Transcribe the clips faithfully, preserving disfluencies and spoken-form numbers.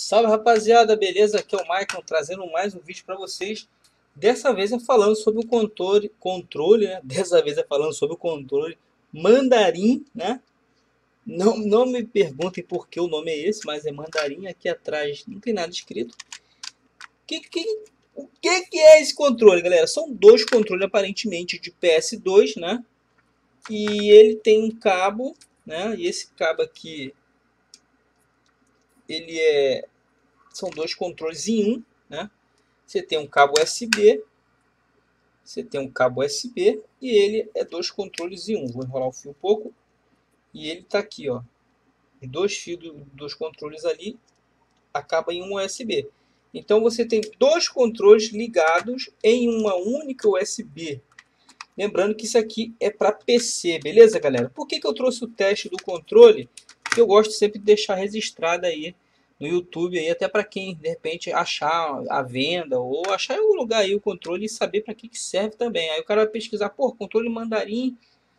Salve rapaziada, beleza? Aqui é o Maicon trazendo mais um vídeo para vocês. Dessa vez é falando sobre o controle, controle, né? Dessa vez é falando sobre o controle Mandarim, né? Não, não me perguntem por que o nome é esse, mas é Mandarim. Aqui atrás não tem nada escrito. Que, que, o que, que é esse controle, galera? São dois controles aparentemente de P S dois, né? E ele tem um cabo, né? E esse cabo aqui, ele é... São dois controles em um, né? Você tem um cabo U S B, você tem um cabo U S B e ele é dois controles em um. Vou enrolar o fio um pouco e ele está aqui, ó. E dois fios dos controles ali acaba em um U S B. Então você tem dois controles ligados em uma única U S B. Lembrando que isso aqui é para P C, beleza, galera? Por que que eu trouxe o teste do controle? Porque eu gosto sempre de deixar registrado aí no YouTube, aí, até para quem de repente achar a venda ou achar em algum lugar aí o controle e saber para que, que serve também. Aí o cara vai pesquisar, pô, controle Mandarim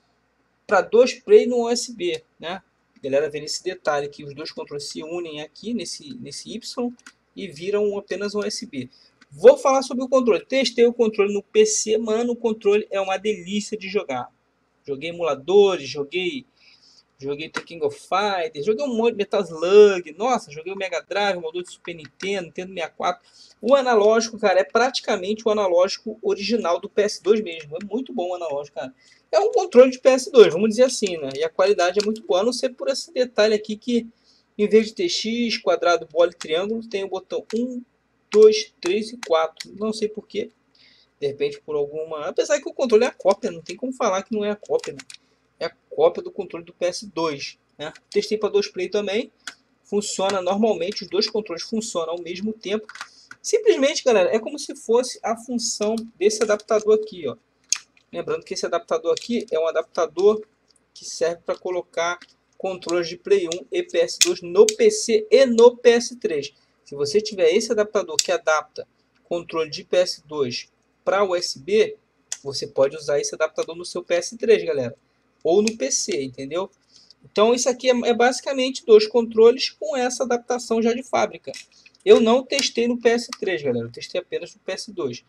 para dois play no U S B, né? A galera vê nesse detalhe que os dois controles se unem aqui nesse, nesse Y e viram apenas um U S B. Vou falar sobre o controle. Testei o controle no P C, mano, o controle é uma delícia de jogar. Joguei emuladores, joguei joguei The King of Fighters, joguei um monte de Metal Slug, nossa, joguei o Mega Drive, o emulador de Super Nintendo, Nintendo sessenta e quatro. O analógico, cara, é praticamente o analógico original do P S dois mesmo. É muito bom o analógico, cara. É um controle de P S dois, vamos dizer assim, né? E a qualidade é muito boa, a não ser por esse detalhe aqui que, em vez de ter X, quadrado, bola e triângulo, tem o botão um, dois, três e quatro. Não sei porquê. De repente por alguma... Apesar que o controle é a cópia, não tem como falar que não é a cópia, né? É a cópia do controle do P S dois, né? Testei para dois play também. Funciona normalmente, os dois controles funcionam ao mesmo tempo. Simplesmente, galera, é como se fosse a função desse adaptador aqui, ó. Lembrando que esse adaptador aqui é um adaptador que serve para colocar controles de Play um e P S dois no P C e no P S três. Se você tiver esse adaptador que adapta controle de P S dois para U S B, você pode usar esse adaptador no seu P S três, galera. Ou no P C, entendeu? Então isso aqui é, é basicamente dois controles com essa adaptação já de fábrica. Eu não testei no P S três, galera. Eu testei apenas no P S dois.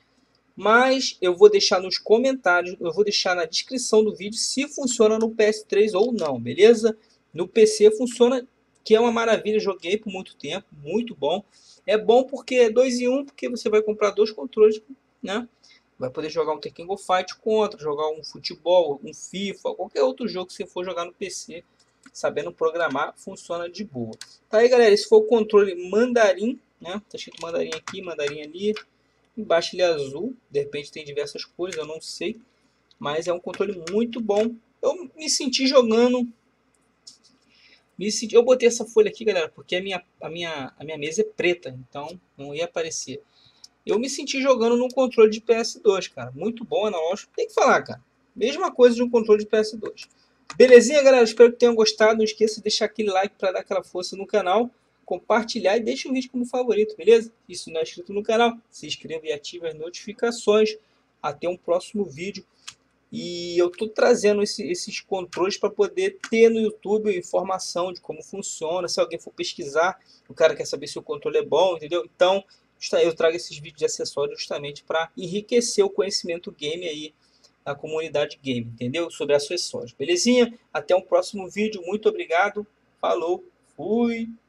Mas eu vou deixar nos comentários, eu vou deixar na descrição do vídeo se funciona no P S três ou não, beleza? No P C funciona, que é uma maravilha, joguei por muito tempo, muito bom. É bom porque é dois em um, porque você vai comprar dois controles, né? Vai poder jogar um The King of Fighters contra, jogar um futebol, um FIFA, qualquer outro jogo que você for jogar no P C, sabendo programar, funciona de boa. Tá aí, galera, esse foi o controle Mandarim, né? Tá escrito Mandarim aqui, Mandarim ali. Embaixo ele é azul, de repente tem diversas cores, eu não sei. Mas é um controle muito bom. Eu me senti jogando. Me senti, eu botei essa folha aqui, galera, porque a minha, a, minha, a minha mesa é preta, então não ia aparecer. Eu me senti jogando num controle de P S dois, cara. Muito bom, analógico. Tem que falar, cara. Mesma coisa de um controle de P S dois. Belezinha, galera? Espero que tenham gostado. Não esqueça de deixar aquele like para dar aquela força no canal. Compartilhar e deixe o vídeo como favorito, beleza? E se não é inscrito no canal, se inscreva e ative as notificações. Até um próximo vídeo. E eu estou trazendo esse, esses controles para poder ter no YouTube informação de como funciona. Se alguém for pesquisar, o cara quer saber se o controle é bom, entendeu? Então, eu trago esses vídeos de acessórios justamente para enriquecer o conhecimento game aí na comunidade game, entendeu? Sobre acessórios, belezinha? Até um próximo vídeo, muito obrigado, falou, fui!